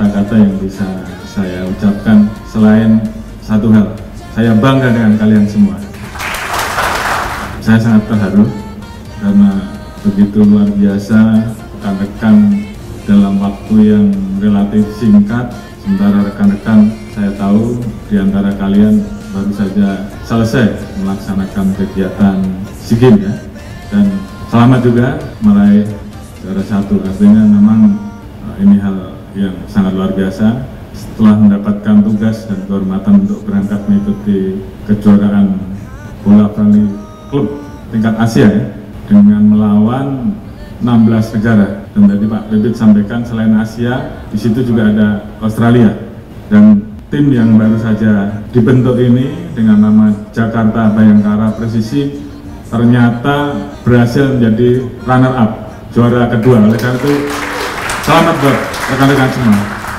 kata-kata yang bisa saya ucapkan selain satu hal, saya bangga dengan kalian semua. Saya sangat terharu karena begitu luar biasa rekan-rekan dalam waktu yang relatif singkat, sementara rekan-rekan saya tahu di antara kalian baru saja selesai melaksanakan kegiatan SEA Games ya. Dan selamat juga meraih juara 1, artinya memang ini hal yang sangat luar biasa. Setelah mendapatkan tugas dan kehormatan untuk berangkat mengikuti kejuaraan bola voli klub tingkat Asia ya, dengan melawan 16 negara. Dan tadi Pak Bibit sampaikan selain Asia, di situ juga ada Australia. Dan tim yang baru saja dibentuk ini dengan nama Jakarta Bayangkara Presisi ternyata berhasil menjadi runner up, juara kedua. Oleh karena itu selamat buat rekan-rekan semua.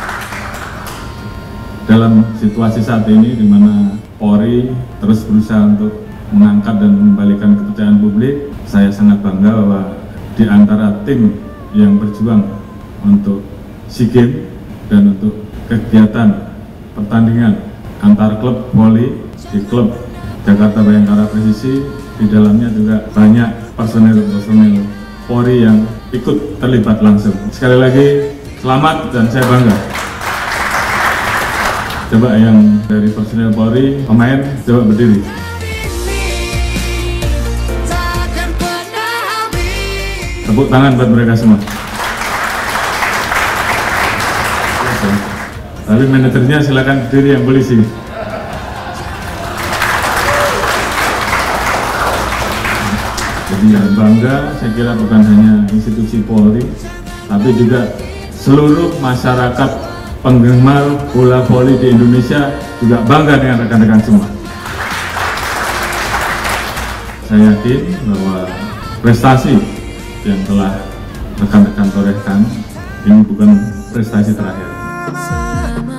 Dalam situasi saat ini di mana Polri terus berusaha untuk mengangkat dan mengembalikan kepercayaan publik, saya sangat bangga bahwa di antara tim yang berjuang untuk SEA Games dan untuk kegiatan pertandingan antar klub voli di klub Jakarta Bayangkara Presisi, di dalamnya juga banyak personel-personel Polri yang ikut terlibat langsung. Sekali lagi selamat dan saya bangga. Coba yang dari personel Polri, pemain coba berdiri. Tepuk tangan buat mereka semua. Tapi manajernya silakan berdiri yang polisi. Jadi yang bangga saya kira bukan hanya institusi Polri, tapi juga seluruh masyarakat penggemar bola voli di Indonesia juga bangga dengan rekan-rekan semua. Saya yakin bahwa prestasi yang telah rekan-rekan torehkan ini bukan prestasi terakhir.